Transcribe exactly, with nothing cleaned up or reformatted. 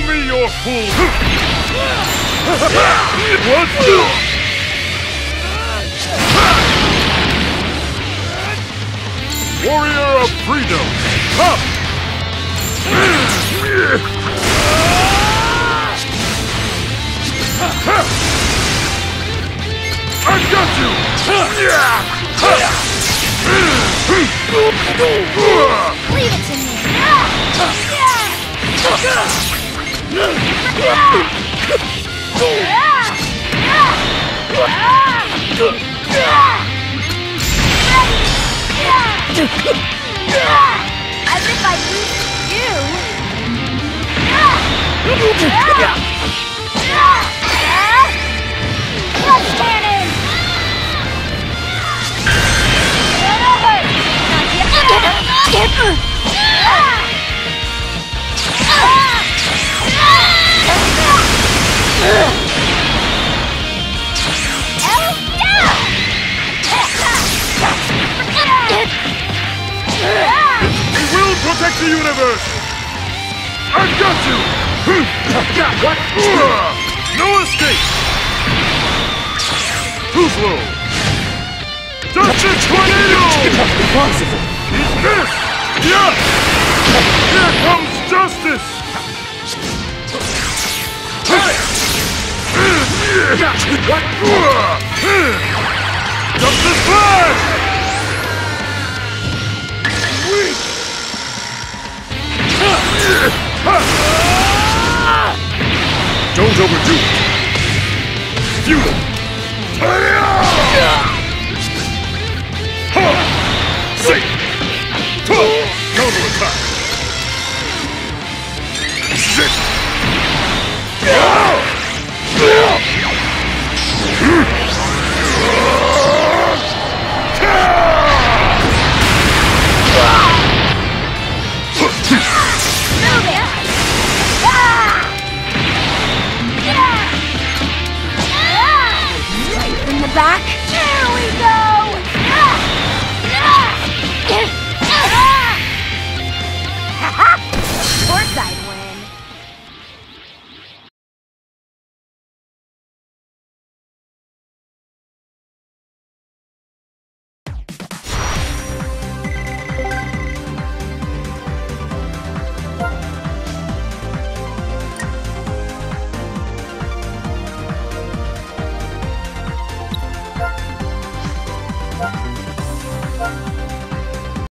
me your full... What? Warrior of freedom! Up! I got you! Leave it to me! As if I used you! Clutch cannon! We will protect the universe! I've got you! What? No escape! Too slow! Justice Tornado! Impossible! He's missed! Yeah! Here comes justice! Hey! What? Justice Flash! Weak! Don't overdo it! Futile! Safe! Counterattack! Shit! In the back?